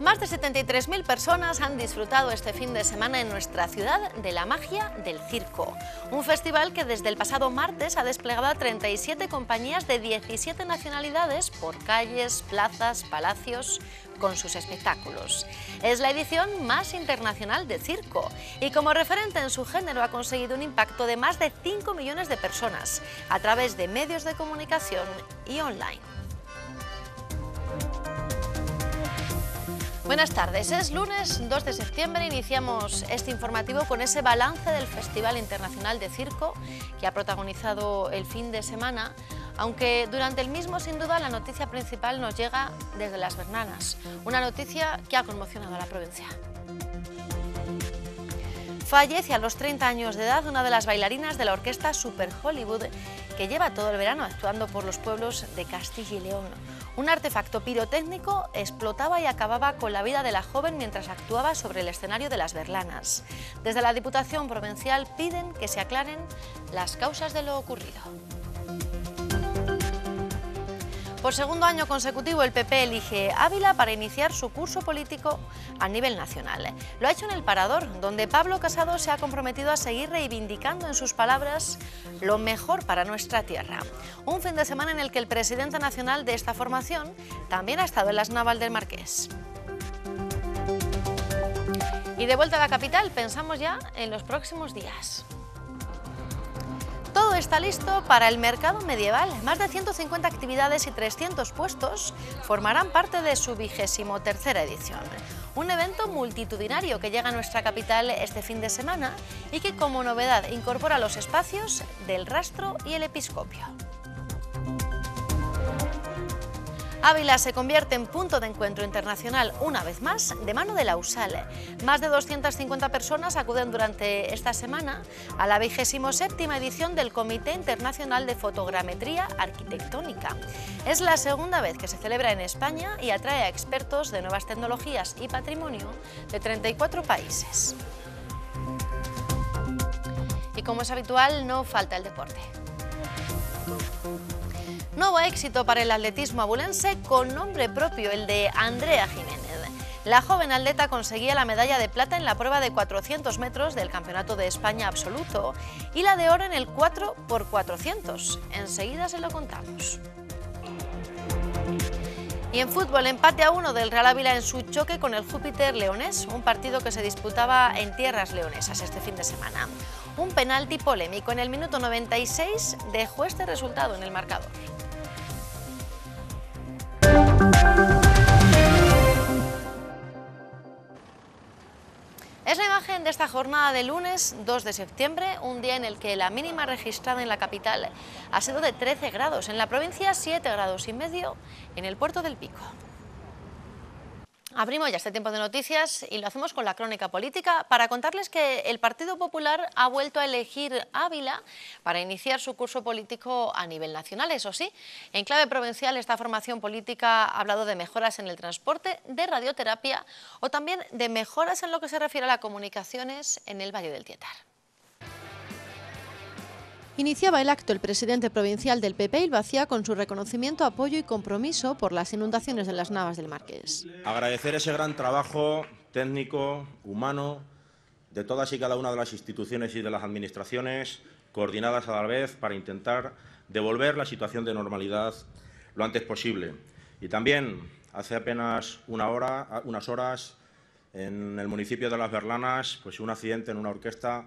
Más de 73.000 personas han disfrutado este fin de semana en nuestra ciudad de la magia del circo. Un festival que desde el pasado martes ha desplegado a 37 compañías de 17 nacionalidades por calles, plazas, palacios, con sus espectáculos. Es la edición más internacional de circo y como referente en su género ha conseguido un impacto de más de 5 millones de personas a través de medios de comunicación y online. Buenas tardes, es lunes 2 de septiembre, iniciamos este informativo con ese balance del Festival Internacional de Circo que ha protagonizado el fin de semana, aunque durante el mismo sin duda la noticia principal nos llega desde Las Bernanas, una noticia que ha conmocionado a la provincia. Fallece a los 30 años de edad una de las bailarinas de la orquesta Super Hollywood que lleva todo el verano actuando por los pueblos de Castilla y León. Un artefacto pirotécnico explotaba y acababa con la vida de la joven mientras actuaba sobre el escenario de Las Berlanas. Desde la Diputación Provincial piden que se aclaren las causas de lo ocurrido. Por segundo año consecutivo, el PP elige Ávila para iniciar su curso político a nivel nacional. Lo ha hecho en El Parador, donde Pablo Casado se ha comprometido a seguir reivindicando, en sus palabras, lo mejor para nuestra tierra. Un fin de semana en el que el presidente nacional de esta formación también ha estado en las Navas del Marqués. Y de vuelta a la capital, pensamos ya en los próximos días. Todo está listo para el mercado medieval. Más de 150 actividades y 300 puestos formarán parte de su 23ª edición. Un evento multitudinario que llega a nuestra capital este fin de semana y que como novedad incorpora los espacios del Rastro y el Episcopio. Ávila se convierte en punto de encuentro internacional una vez más de mano de la USAL. Más de 250 personas acuden durante esta semana a la 27ª edición del Comité Internacional de Fotogrametría Arquitectónica. Es la segunda vez que se celebra en España y atrae a expertos de nuevas tecnologías y patrimonio de 34 países. Y como es habitual, no falta el deporte. Nuevo éxito para el atletismo abulense con nombre propio, el de Andrea Jiménez. La joven atleta conseguía la medalla de plata en la prueba de 400 metros del Campeonato de España absoluto y la de oro en el 4x400. Enseguida se lo contamos. Y en fútbol, empate a 1 del Real Ávila en su choque con el Júpiter leonés, un partido que se disputaba en tierras leonesas este fin de semana. Un penalti polémico en el minuto 96 dejó este resultado en el marcador. Es la imagen de esta jornada de lunes 2 de septiembre, un día en el que la mínima registrada en la capital ha sido de 13 grados, en la provincia 7,5 grados en el Puerto del Pico. Abrimos ya este tiempo de noticias y lo hacemos con la crónica política para contarles que el Partido Popular ha vuelto a elegir Ávila para iniciar su curso político a nivel nacional. Eso sí, en clave provincial esta formación política ha hablado de mejoras en el transporte, de radioterapia o también de mejoras en lo que se refiere a las comunicaciones en el Valle del Tietar. Iniciaba el acto el presidente provincial del PP Ilbacía con su reconocimiento, apoyo y compromiso por las inundaciones de las Navas del Marqués. Agradecer ese gran trabajo técnico, humano, de todas y cada una de las instituciones y de las administraciones, coordinadas a la vez para intentar devolver la situación de normalidad lo antes posible. Y también, hace apenas unas horas, en el municipio de Las Berlanas, pues un accidente en una orquesta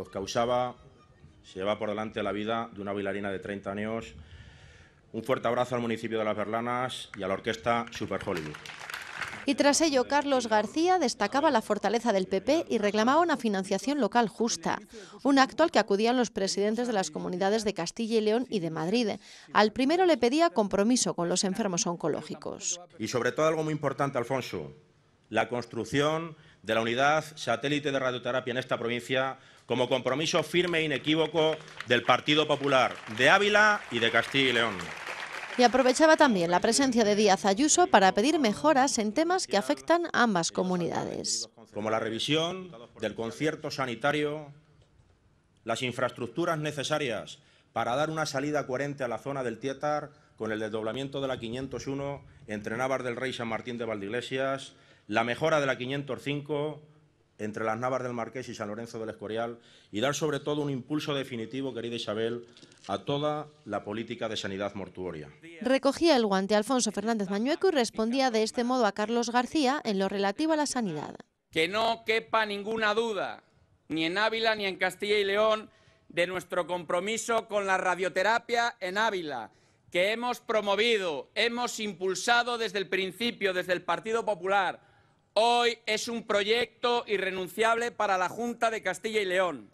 se lleva por delante la vida de una bailarina de 30 años. Un fuerte abrazo al municipio de Las Berlanas y a la orquesta Super Hollywood. Y tras ello, Carlos García destacaba la fortaleza del PP y reclamaba una financiación local justa. Un acto al que acudían los presidentes de las comunidades de Castilla y León y de Madrid. Al primero le pedía compromiso con los enfermos oncológicos. Y sobre todo algo muy importante, Alfonso, la construcción de la unidad satélite de radioterapia en esta provincia como compromiso firme e inequívoco del Partido Popular de Ávila y de Castilla y León. Y aprovechaba también la presencia de Díaz Ayuso para pedir mejoras en temas que afectan a ambas comunidades. Como la revisión del concierto sanitario, las infraestructuras necesarias para dar una salida coherente a la zona del Tietar con el desdoblamiento de la 501 entre Navas del Rey y San Martín de Valdeiglesias, la mejora de la 505 entre las Navas del Marqués y San Lorenzo del Escorial y dar sobre todo un impulso definitivo, querida Isabel, a toda la política de sanidad mortuoria. Recogía el guante Alfonso Fernández Mañueco y respondía de este modo a Carlos García en lo relativo a la sanidad. Que no quepa ninguna duda, ni en Ávila ni en Castilla y León, de nuestro compromiso con la radioterapia en Ávila, que hemos promovido, hemos impulsado desde el principio, desde el Partido Popular. Hoy es un proyecto irrenunciable para la Junta de Castilla y León.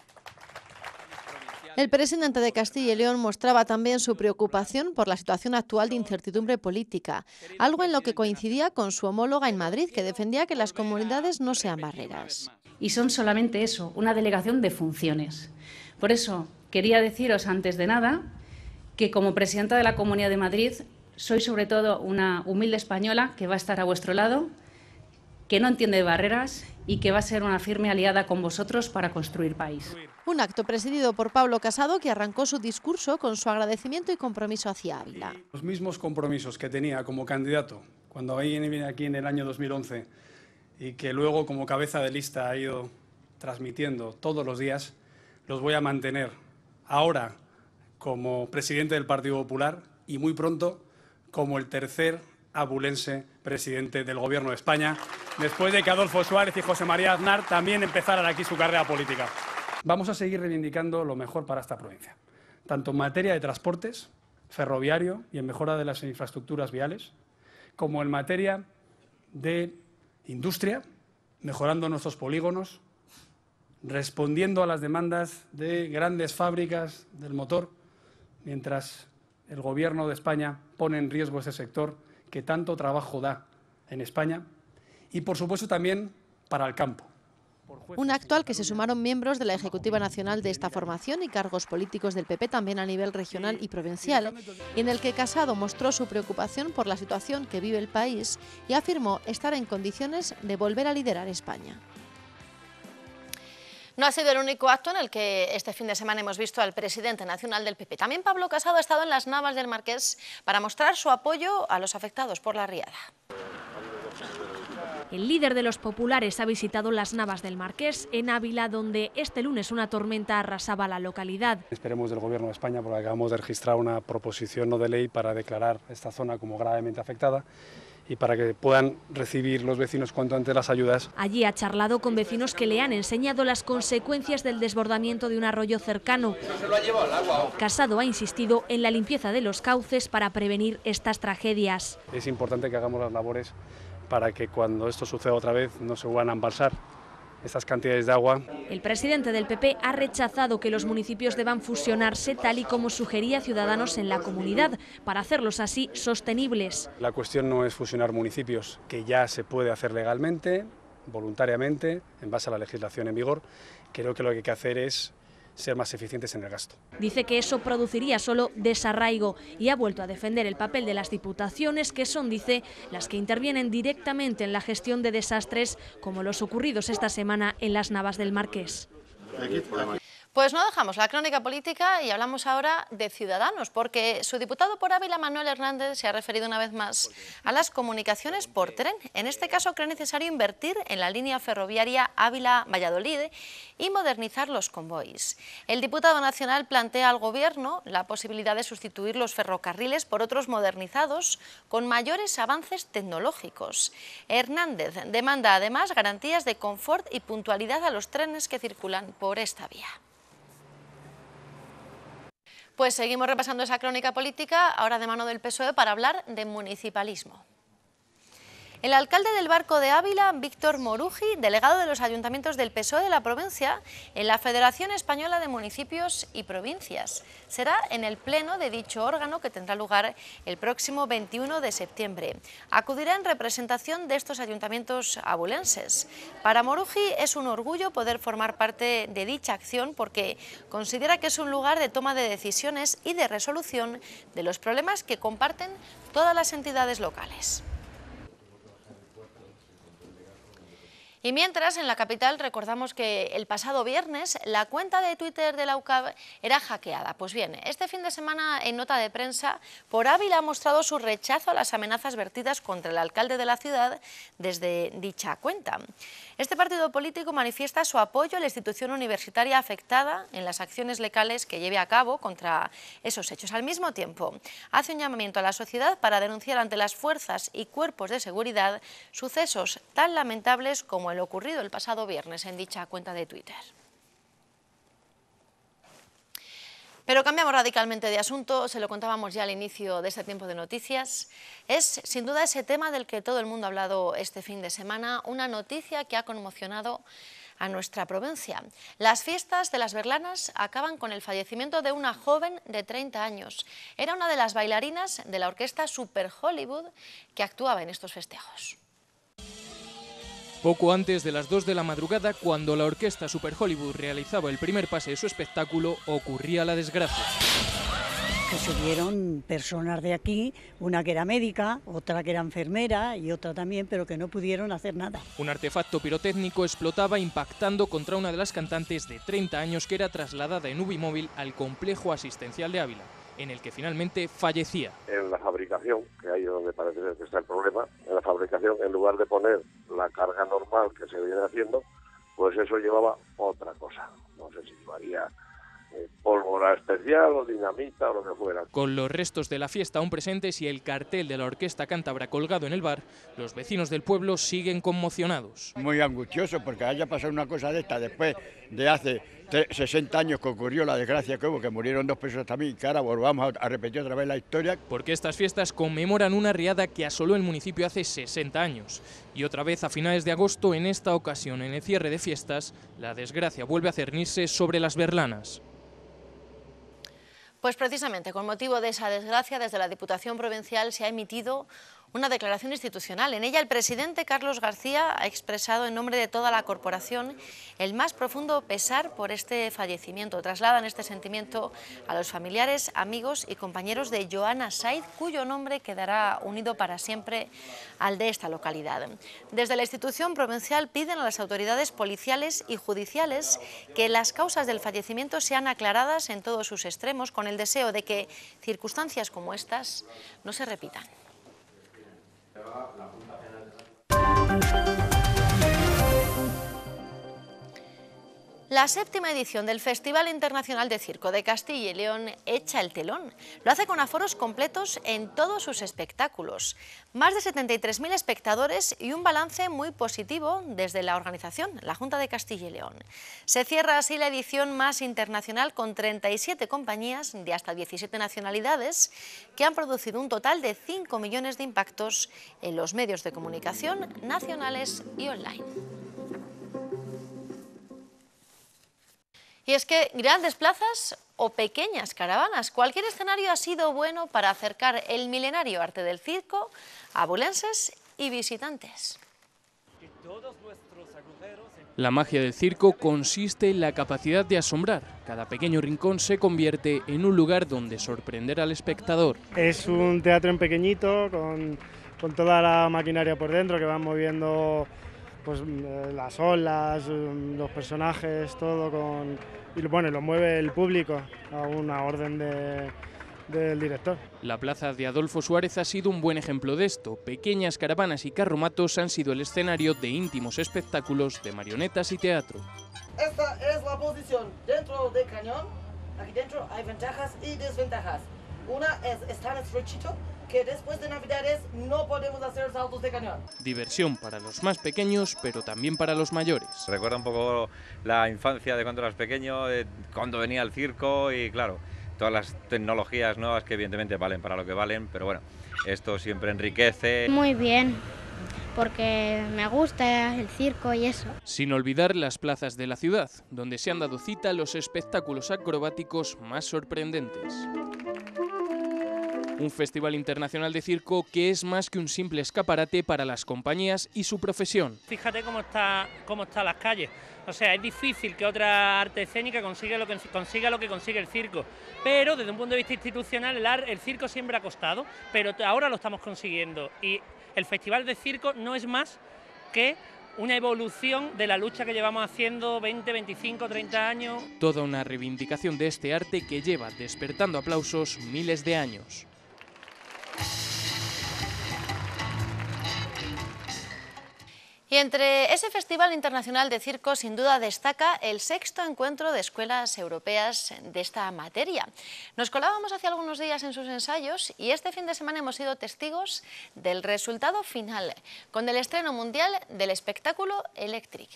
El presidente de Castilla y León mostraba también su preocupación por la situación actual de incertidumbre política, algo en lo que coincidía con su homóloga en Madrid, que defendía que las comunidades no sean barreras. Y son solamente eso, una delegación de funciones. Por eso quería deciros antes de nada que como presidenta de la Comunidad de Madrid soy sobre todo una humilde española que va a estar a vuestro lado, que no entiende de barreras y que va a ser una firme aliada con vosotros para construir país. Un acto presidido por Pablo Casado, que arrancó su discurso con su agradecimiento y compromiso hacia Ávila. Los mismos compromisos que tenía como candidato cuando vine aquí en el año 2011 y que luego como cabeza de lista ha ido transmitiendo todos los días, los voy a mantener ahora como presidente del Partido Popular y muy pronto como el tercer abulense presidente del Gobierno de España, después de que Adolfo Suárez y José María Aznar también empezaran aquí su carrera política. Vamos a seguir reivindicando lo mejor para esta provincia, tanto en materia de transportes, ferroviario y en mejora de las infraestructuras viales, como en materia de industria, mejorando nuestros polígonos, respondiendo a las demandas de grandes fábricas del motor, mientras el Gobierno de España pone en riesgo ese sector que tanto trabajo da en España, y por supuesto también para el campo. Un acto al que se sumaron miembros de la Ejecutiva Nacional de esta formación y cargos políticos del PP también a nivel regional y provincial, y en el que Casado mostró su preocupación por la situación que vive el país y afirmó estar en condiciones de volver a liderar España. No ha sido el único acto en el que este fin de semana hemos visto al presidente nacional del PP. También Pablo Casado ha estado en las Navas del Marqués para mostrar su apoyo a los afectados por la riada. El líder de los populares ha visitado las Navas del Marqués en Ávila, donde este lunes una tormenta arrasaba la localidad. Esperemos del Gobierno de España, porque acabamos de registrar una proposición no de ley para declarar esta zona como gravemente afectada y para que puedan recibir los vecinos cuanto antes las ayudas. Allí ha charlado con vecinos que le han enseñado las consecuencias del desbordamiento de un arroyo cercano. Casado ha insistido en la limpieza de los cauces para prevenir estas tragedias. Es importante que hagamos las labores para que cuando esto suceda otra vez no se vuelvan a embalsar estas cantidades de agua. El presidente del PP ha rechazado que los municipios deban fusionarse tal y como sugería Ciudadanos en la comunidad, para hacerlos así sostenibles. La cuestión no es fusionar municipios, que ya se puede hacer legalmente, voluntariamente, en base a la legislación en vigor. Creo que lo que hay que hacer es ser más eficientes en el gasto. Dice que eso produciría solo desarraigo y ha vuelto a defender el papel de las diputaciones, que son, dice, las que intervienen directamente en la gestión de desastres como los ocurridos esta semana en las Navas del Marqués. Pues no dejamos la crónica política y hablamos ahora de Ciudadanos, porque su diputado por Ávila, Manuel Hernández, se ha referido una vez más a las comunicaciones por tren. En este caso, cree necesario invertir en la línea ferroviaria Ávila-Valladolid y modernizar los convoys. El diputado nacional plantea al Gobierno la posibilidad de sustituir los ferrocarriles por otros modernizados con mayores avances tecnológicos. Hernández demanda además garantías de confort y puntualidad a los trenes que circulan por esta vía. Pues seguimos repasando esa crónica política, ahora de mano del PSOE, para hablar de municipalismo. El alcalde del Barco de Ávila, Víctor Morugi, delegado de los ayuntamientos del PSOE de la provincia en la Federación Española de Municipios y Provincias. Será en el pleno de dicho órgano, que tendrá lugar el próximo 21 de septiembre. Acudirá en representación de estos ayuntamientos abulenses. Para Morugi es un orgullo poder formar parte de dicha acción, porque considera que es un lugar de toma de decisiones y de resolución de los problemas que comparten todas las entidades locales. Y mientras, en la capital recordamos que el pasado viernes la cuenta de Twitter de la UCAV era hackeada. Pues bien, este fin de semana, en nota de prensa, Por Ávila ha mostrado su rechazo a las amenazas vertidas contra el alcalde de la ciudad desde dicha cuenta. Este partido político manifiesta su apoyo a la institución universitaria afectada en las acciones legales que lleve a cabo contra esos hechos. Al mismo tiempo, hace un llamamiento a la sociedad para denunciar ante las fuerzas y cuerpos de seguridad sucesos tan lamentables como el ocurrido el pasado viernes en dicha cuenta de Twitter. Pero cambiamos radicalmente de asunto, se lo contábamos ya al inicio de este tiempo de noticias. Es sin duda ese tema del que todo el mundo ha hablado este fin de semana, una noticia que ha conmocionado a nuestra provincia. Las fiestas de las Berlanas acaban con el fallecimiento de una joven de 30 años. Era una de las bailarinas de la orquesta Super Hollywood que actuaba en estos festejos. Poco antes de las 2 de la madrugada, cuando la orquesta Super Hollywood realizaba el primer pase de su espectáculo, ocurría la desgracia. Que subieron personas de aquí, una que era médica, otra que era enfermera y otra también, pero que no pudieron hacer nada. Un artefacto pirotécnico explotaba impactando contra una de las cantantes de 30 años que era trasladada en Ubimóvil al complejo asistencial de Ávila, en el que finalmente fallecía. En la fabricación, que ahí es donde parece ser que está el problema, en la fabricación, en lugar de poner la carga normal que se viene haciendo, pues eso llevaba otra cosa. No sé si llevaría pólvora especial o dinamita o lo que fuera. Con los restos de la fiesta aún presentes y el cartel de la orquesta cántabra colgado en el bar, los vecinos del pueblo siguen conmocionados. Muy angustioso porque haya pasado una cosa de esta después de hace 60 años que ocurrió la desgracia que hubo, que murieron 2 personas también, que ahora volvamos a repetir otra vez la historia. Porque estas fiestas conmemoran una riada que asoló el municipio hace 60 años. Y otra vez a finales de agosto, en esta ocasión en el cierre de fiestas, la desgracia vuelve a cernirse sobre las Berlanas. Pues precisamente con motivo de esa desgracia, desde la Diputación Provincial se ha emitido una declaración institucional. En ella el presidente Carlos García ha expresado en nombre de toda la corporación el más profundo pesar por este fallecimiento. Trasladan este sentimiento a los familiares, amigos y compañeros de Joana Saiz, cuyo nombre quedará unido para siempre al de esta localidad. Desde la institución provincial piden a las autoridades policiales y judiciales que las causas del fallecimiento sean aclaradas en todos sus extremos, con el deseo de que circunstancias como estas no se repitan. La 7ª edición del Festival Internacional de Circo de Castilla y León echa el telón. Lo hace con aforos completos en todos sus espectáculos. Más de 73.000 espectadores y un balance muy positivo desde la organización, la Junta de Castilla y León. Se cierra así la edición más internacional con 37 compañías de hasta 17 nacionalidades que han producido un total de 5 millones de impactos en los medios de comunicación nacionales y online. Y es que grandes plazas o pequeñas caravanas, cualquier escenario ha sido bueno para acercar el milenario arte del circo a abulenses y visitantes. La magia del circo consiste en la capacidad de asombrar. Cada pequeño rincón se convierte en un lugar donde sorprender al espectador. Es un teatro en pequeñito con toda la maquinaria por dentro que van moviendo pues las olas, los personajes, todo y bueno, lo mueve el público a una orden del director. La plaza de Adolfo Suárez ha sido un buen ejemplo de esto. Pequeñas caravanas y carromatos han sido el escenario de íntimos espectáculos de marionetas y teatro. Esta es la posición dentro del cañón. Aquí dentro hay ventajas y desventajas. Una es estar estrechito, que después de Navidades no podemos hacer saltos de cañón. Diversión para los más pequeños, pero también para los mayores. Recuerda un poco la infancia de cuando eras pequeño, cuando venía el circo y claro, todas las tecnologías nuevas que evidentemente valen para lo que valen, pero bueno, esto siempre enriquece. Muy bien, porque me gusta el circo y eso. Sin olvidar las plazas de la ciudad, donde se han dado cita los espectáculos acrobáticos más sorprendentes. Un festival internacional de circo que es más que un simple escaparate para las compañías y su profesión. Fíjate cómo están las calles. O sea, es difícil que otra arte escénica consiga lo que consigue el circo. Pero desde un punto de vista institucional, el circo siempre ha costado, pero ahora lo estamos consiguiendo. Y el Festival de Circo no es más que una evolución de la lucha que llevamos haciendo 20, 25, 30 años. Toda una reivindicación de este arte que lleva despertando aplausos miles de años. Y entre ese Festival Internacional de Circo, sin duda destaca el 6º encuentro de escuelas europeas de esta materia. Nos colábamos hace algunos días en sus ensayos y este fin de semana hemos sido testigos del resultado final, con el estreno mundial del espectáculo Electric.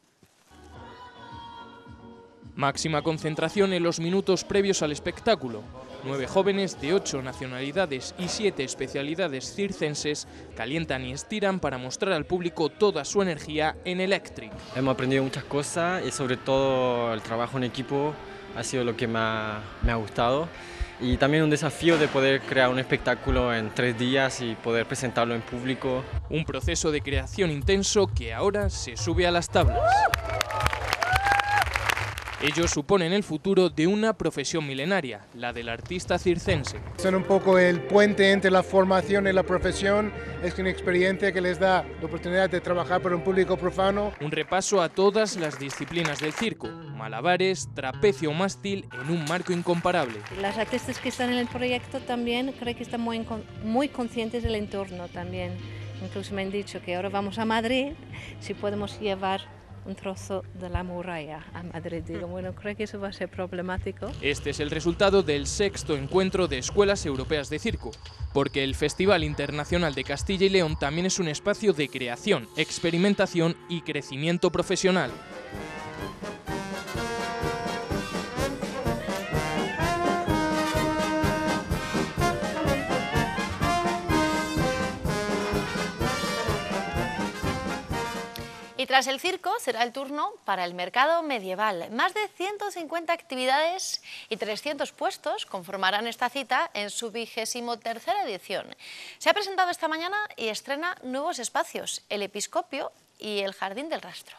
Máxima concentración en los minutos previos al espectáculo. 9 jóvenes de 8 nacionalidades y 7 especialidades circenses calientan y estiran para mostrar al público toda su energía en Electric. Hemos aprendido muchas cosas y sobre todo el trabajo en equipo ha sido lo que me ha gustado. Y también un desafío de poder crear un espectáculo en 3 días y poder presentarlo en público. Un proceso de creación intenso que ahora se sube a las tablas. Ellos suponen el futuro de una profesión milenaria, la del artista circense. Son un poco el puente entre la formación y la profesión, es una experiencia que les da la oportunidad de trabajar para un público profano. Un repaso a todas las disciplinas del circo, malabares, trapecio o mástil en un marco incomparable. Las artistas que están en el proyecto también creo que están muy conscientes del entorno también. Incluso me han dicho que ahora vamos a Madrid, si podemos llevar un trozo de la muralla a Madrid. Digo, bueno, creo que eso va a ser problemático. Este es el resultado del 6º encuentro de escuelas europeas de circo, porque el Festival Internacional de Castilla y León también es un espacio de creación, experimentación y crecimiento profesional. Y tras el circo será el turno para el mercado medieval. Más de 150 actividades y 300 puestos conformarán esta cita en su 23ª edición. Se ha presentado esta mañana y estrena nuevos espacios, el Episcopio y el Jardín del Rastro.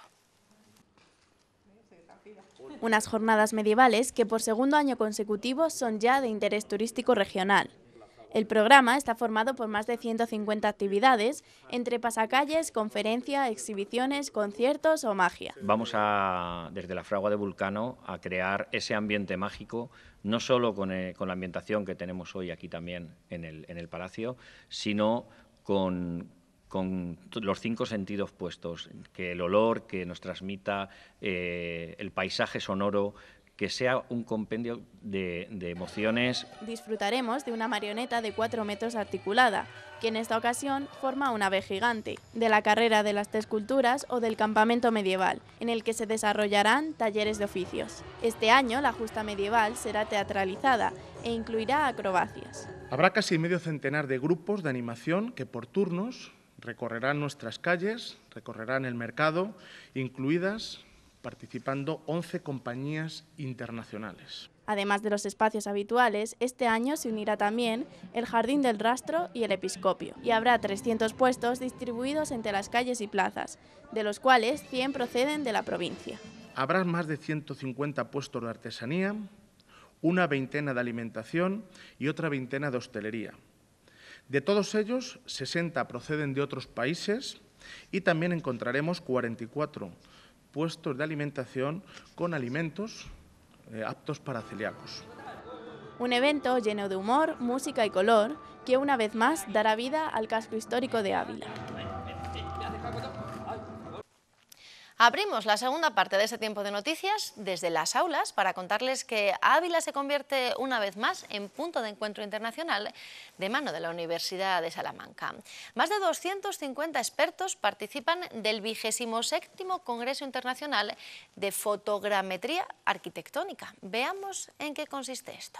Unas jornadas medievales que por segundo año consecutivo son ya de interés turístico regional. El programa está formado por más de 150 actividades, entre pasacalles, conferencias, exhibiciones, conciertos o magia. Vamos desde la fragua de Vulcano, a crear ese ambiente mágico, no solo con la ambientación que tenemos hoy aquí también en el Palacio, sino con los 5 sentidos puestos, que el olor que nos transmita, el paisaje sonoro, que sea un compendio de emociones. Disfrutaremos de una marioneta de 4 metros articulada, que en esta ocasión forma un ave gigante, de la carrera de las 3 culturas o del campamento medieval, en el que se desarrollarán talleres de oficios. Este año la justa medieval será teatralizada e incluirá acrobacias. Habrá casi medio centenar de grupos de animación que por turnos recorrerán nuestras calles, recorrerán el mercado, incluidas participando 11 compañías internacionales. Además de los espacios habituales, este año se unirá también el Jardín del Rastro y el Episcopio, y habrá 300 puestos distribuidos entre las calles y plazas, de los cuales 100 proceden de la provincia. Habrá más de 150 puestos de artesanía, una veintena de alimentación y otra veintena de hostelería. De todos ellos, 60 proceden de otros países y también encontraremos 44 puestos de alimentación con alimentos aptos para celíacos. Un evento lleno de humor, música y color que una vez más dará vida al casco histórico de Ávila. Abrimos la segunda parte de este tiempo de noticias desde las aulas para contarles que Ávila se convierte una vez más en punto de encuentro internacional de mano de la Universidad de Salamanca. Más de 250 expertos participan del 27º Congreso Internacional de Fotogrametría Arquitectónica. Veamos en qué consiste esto.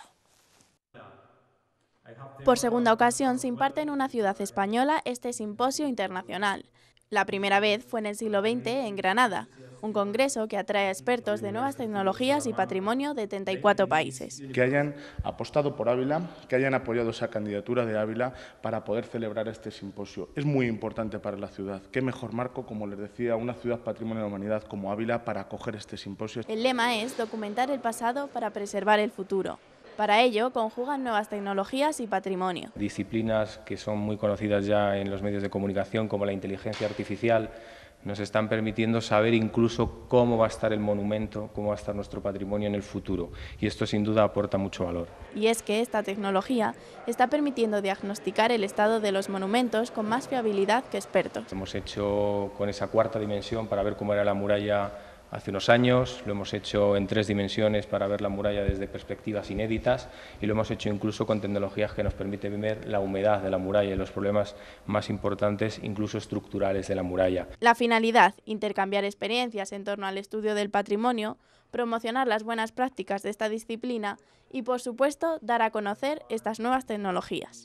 Por segunda ocasión se imparte en una ciudad española este simposio internacional. La primera vez fue en el siglo XX en Granada, un congreso que atrae a expertos de nuevas tecnologías y patrimonio de 34 países. Que hayan apostado por Ávila, que hayan apoyado esa candidatura de Ávila para poder celebrar este simposio. Es muy importante para la ciudad. Qué mejor marco, como les decía, una ciudad patrimonio de la humanidad como Ávila para acoger este simposio. El lema es documentar el pasado para preservar el futuro. Para ello, conjugan nuevas tecnologías y patrimonio. Disciplinas que son muy conocidas ya en los medios de comunicación, como la inteligencia artificial, nos están permitiendo saber incluso cómo va a estar el monumento, cómo va a estar nuestro patrimonio en el futuro, y esto sin duda aporta mucho valor. Y es que esta tecnología está permitiendo diagnosticar el estado de los monumentos con más fiabilidad que expertos. Hemos hecho con esa cuarta dimensión para ver cómo era la muralla hace unos años, lo hemos hecho en 3 dimensiones para ver la muralla desde perspectivas inéditas y lo hemos hecho incluso con tecnologías que nos permiten ver la humedad de la muralla y los problemas más importantes, incluso estructurales, de la muralla. La finalidad, intercambiar experiencias en torno al estudio del patrimonio, promocionar las buenas prácticas de esta disciplina y, por supuesto, dar a conocer estas nuevas tecnologías.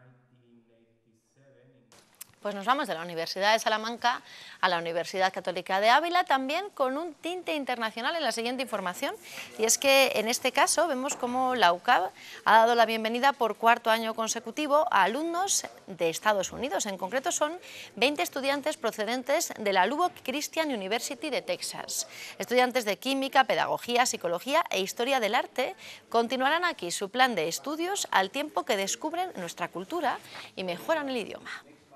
Pues nos vamos de la Universidad de Salamanca a la Universidad Católica de Ávila, también con un tinte internacional en la siguiente información, y es que en este caso vemos cómo la UCAB ha dado la bienvenida por 4º año consecutivo a alumnos de Estados Unidos. En concreto son 20 estudiantes procedentes de la Lubbock Christian University de Texas. Estudiantes de química, pedagogía, psicología e historia del arte continuarán aquí su plan de estudios al tiempo que descubren nuestra cultura y mejoran el idioma.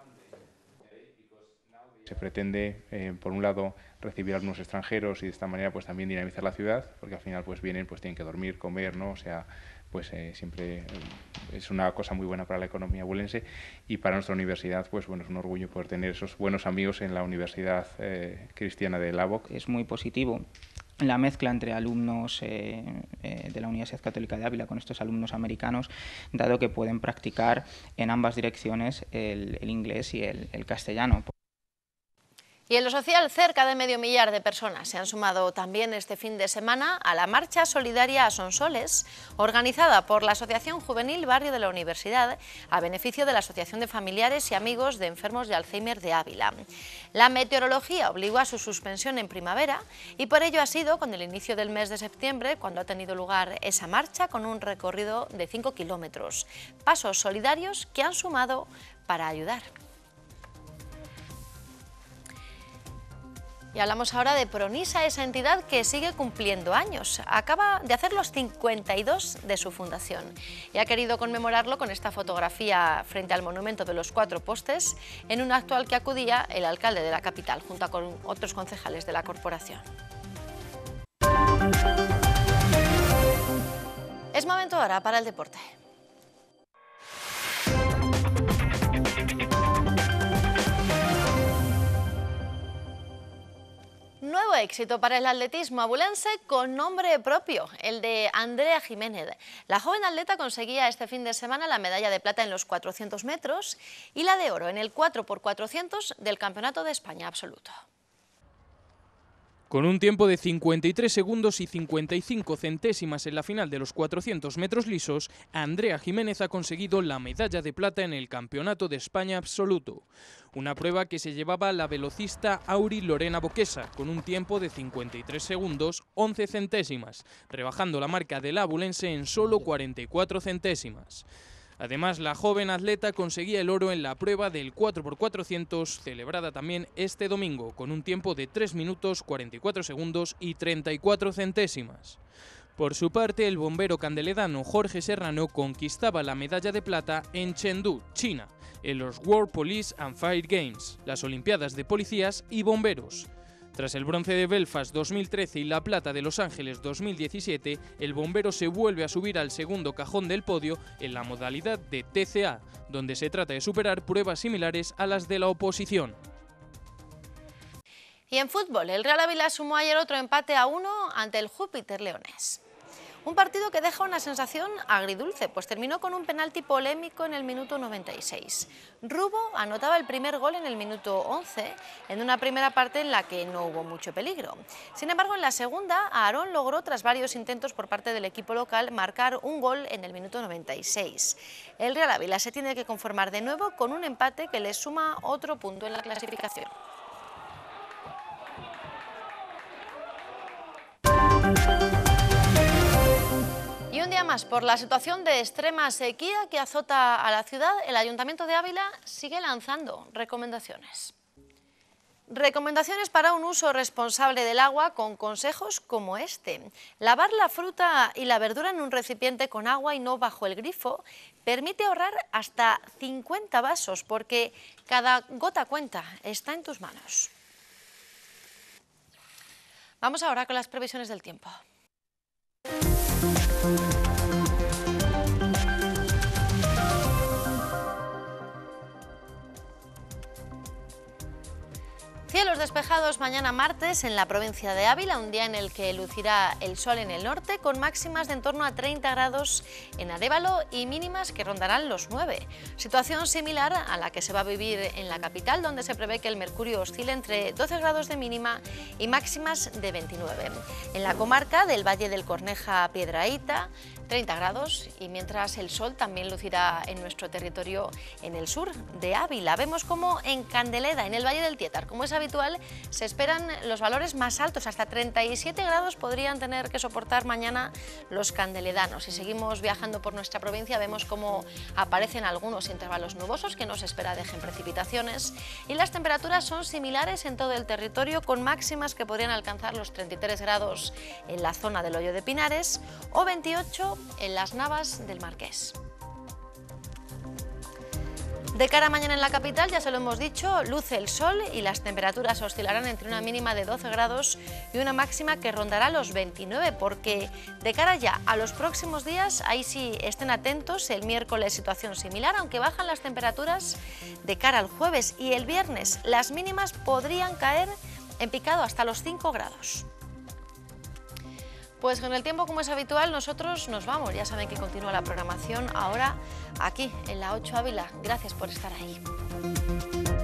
Se pretende, por un lado, recibir a alumnos extranjeros y de esta manera pues también dinamizar la ciudad, porque al final pues vienen, pues tienen que dormir, comer, ¿no? O sea, pues siempre es una cosa muy buena para la economía abulense y para nuestra universidad, pues bueno, es un orgullo poder tener esos buenos amigos en la Universidad Cristiana de Lubbock. Es muy positivo la mezcla entre alumnos de la Universidad Católica de Ávila con estos alumnos americanos, dado que pueden practicar en ambas direcciones el inglés y el castellano. Y en lo social, cerca de medio millar de personas se han sumado también este fin de semana a la Marcha Solidaria a Sonsoles, organizada por la Asociación Juvenil Barrio de la Universidad, a beneficio de la Asociación de Familiares y Amigos de Enfermos de Alzheimer de Ávila. La meteorología obligó a su suspensión en primavera y por ello ha sido con el inicio del mes de septiembre cuando ha tenido lugar esa marcha con un recorrido de 5 kilómetros. Pasos solidarios que han sumado para ayudar. Y hablamos ahora de Pronisa, esa entidad que sigue cumpliendo años. Acaba de hacer los 52 de su fundación y ha querido conmemorarlo con esta fotografía frente al monumento de los 4 postes, en un acto al que acudía el alcalde de la capital, junto con otros concejales de la corporación. Es momento ahora para el deporte. Nuevo éxito para el atletismo abulense con nombre propio, el de Andrea Jiménez. La joven atleta conseguía este fin de semana la medalla de plata en los 400 metros y la de oro en el 4x400 del Campeonato de España absoluto. Con un tiempo de 53 segundos y 55 centésimas en la final de los 400 metros lisos, Andrea Jiménez ha conseguido la medalla de plata en el Campeonato de España absoluto. Una prueba que se llevaba la velocista Auri Lorena Boquesa, con un tiempo de 53 segundos, 11 centésimas, rebajando la marca del abulense en solo 44 centésimas. Además, la joven atleta conseguía el oro en la prueba del 4x400, celebrada también este domingo, con un tiempo de 3 minutos, 44 segundos y 34 centésimas. Por su parte, el bombero candeledano Jorge Serrano conquistaba la medalla de plata en Chengdu, China, en los World Police and Fire Games, las Olimpiadas de Policías y Bomberos. Tras el bronce de Belfast 2013 y la plata de Los Ángeles 2017, el bombero se vuelve a subir al segundo cajón del podio en la modalidad de TCA, donde se trata de superar pruebas similares a las de la oposición. Y en fútbol, el Real Ávila sumó ayer otro empate a 1 ante el Júpiter Leones. Un partido que deja una sensación agridulce, pues terminó con un penalti polémico en el minuto 96. Rubo anotaba el primer gol en el minuto 11, en una primera parte en la que no hubo mucho peligro. Sin embargo, en la segunda, Aarón logró, tras varios intentos por parte del equipo local, marcar un gol en el minuto 96. El Real Ávila se tiene que conformar de nuevo con un empate que le suma otro punto en la clasificación. Y un día más, por la situación de extrema sequía que azota a la ciudad, el Ayuntamiento de Ávila sigue lanzando recomendaciones. Recomendaciones para un uso responsable del agua con consejos como este. Lavar la fruta y la verdura en un recipiente con agua y no bajo el grifo permite ahorrar hasta 50 vasos porque cada gota cuenta, está en tus manos. Vamos ahora con las previsiones del tiempo. Cielos despejados mañana martes en la provincia de Ávila, un día en el que lucirá el sol en el norte, con máximas de en torno a 30 grados en Arévalo y mínimas que rondarán los 9. Situación similar a la que se va a vivir en la capital, donde se prevé que el mercurio oscile entre 12 grados de mínima y máximas de 29. En la comarca del Valle del Corneja-Piedrahíta, 30 grados, y mientras el sol también lucirá en nuestro territorio en el sur de Ávila. Vemos como en Candeleda, en el Valle del Tietar, como es habitual, se esperan los valores más altos, hasta 37 grados podrían tener que soportar mañana los candeledanos. Si seguimos viajando por nuestra provincia, vemos cómo aparecen algunos intervalos nubosos que no se espera dejen precipitaciones, y las temperaturas son similares en todo el territorio, con máximas que podrían alcanzar los 33 grados en la zona del Hoyo de Pinares o 28 en las Navas del Marqués. De cara a mañana en la capital, ya se lo hemos dicho, luce el sol y las temperaturas oscilarán entre una mínima de 12 grados y una máxima que rondará los 29, porque de cara ya a los próximos días, ahí sí estén atentos, el miércoles situación similar, aunque bajan las temperaturas de cara al jueves, y el viernes las mínimas podrían caer en picado hasta los 5 grados. Pues con el tiempo, como es habitual, nosotros nos vamos. Ya saben que continúa la programación ahora aquí en la 8 Ávila. Gracias por estar ahí.